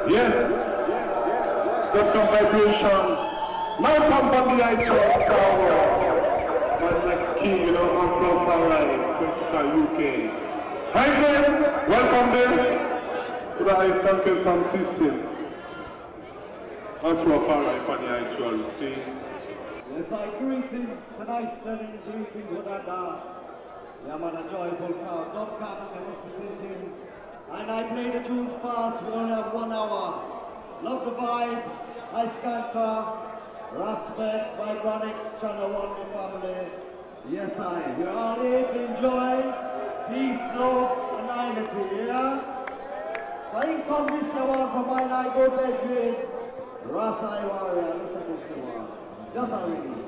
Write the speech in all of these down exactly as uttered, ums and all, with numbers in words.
Yes. Got some vibration. Now come from the I-SKANKERS tower. My next king, you know, Emperorfari, twenty-two U K. Hi there, welcome there to the I-SKANKERS sound system. Emperorfari for the actual scene. Yes, I greetings tonight's stunning greetings WADADA. Yeah, man, a joyful crowd. Don't come and hospitating. And I play the tunes fast, we only have one hour. Love the vibe, I-SKANKERS, respect, Vibronix, Channel one, the family. Yes, I. We're all here to enjoy peace, love, and unity, yeah? So I think come this one from mine, I go bedroom. Rasai warrior, look at this one. Just a release.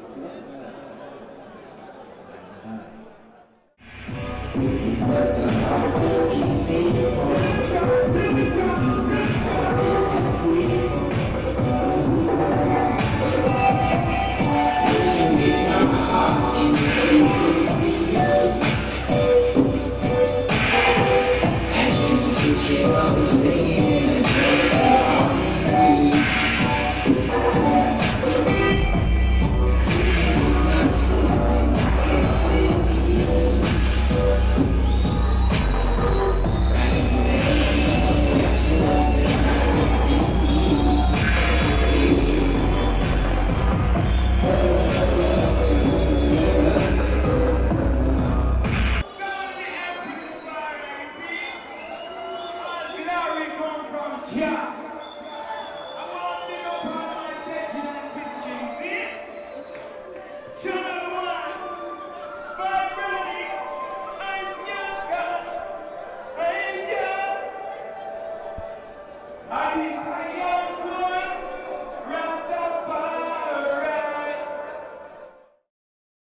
I